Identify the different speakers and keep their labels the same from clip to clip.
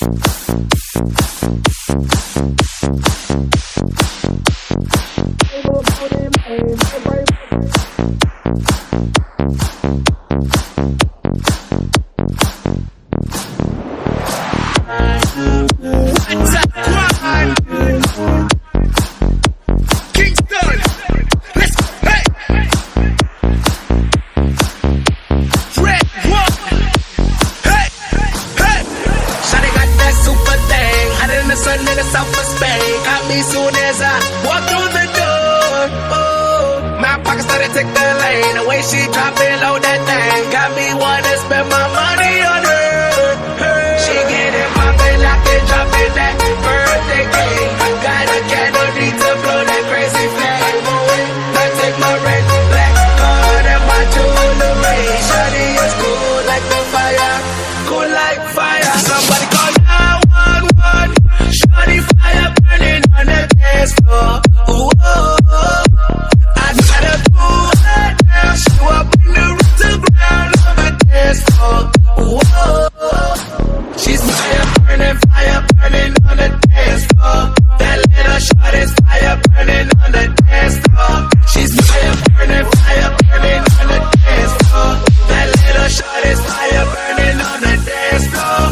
Speaker 1: Soon as I walk through the door, oh, my pocket started to take the lane. The way she drop it low, that thing got me wanna spend my money on her. She get it poppin', lock it, dropping that birthday cake. Got a candle, need to blow that crazy flame. I take my red, black card and my jewelry. Shawty is cool like the fire, cool like fire. Somebody call 911. Shawty fire burning on the dance floor. Ooh, oh, oh. I gotta do it now. She will bring the roof to ground on the dance floor. Ooh, oh, oh. She's fire burning on the dance floor. That little shot is fire burning on the dance floor. She's fire burning on the dance floor. That little shot is fire burning on the dance floor.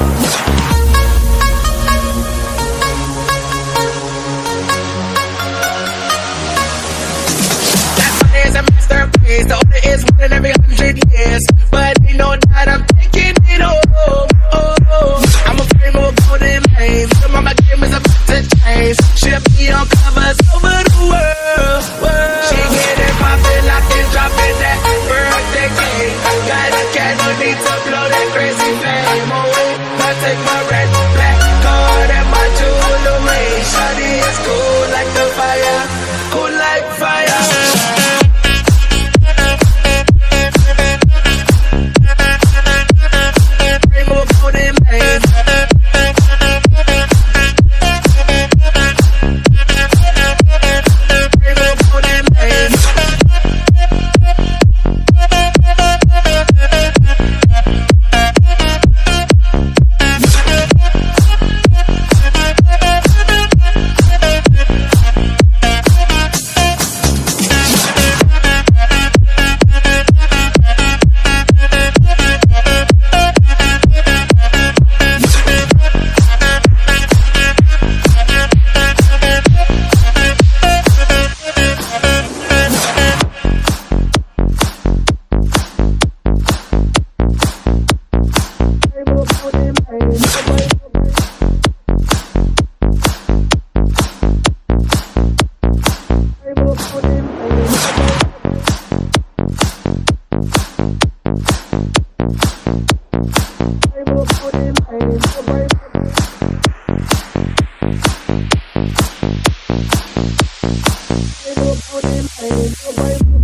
Speaker 1: A masterpiece. The order is one in every 100 years, but ain't no doubt I'm taking it home. I'm a frame of golden lanes. The mama game is about to change. She'll be on covers over the world. She get it poppin', lock it, dropping that birthday cake. Got a candle, need to blow that crazy flame. I take my red, black card and my jewelry. Shawty is cool like the fire, cool like fire. Bye.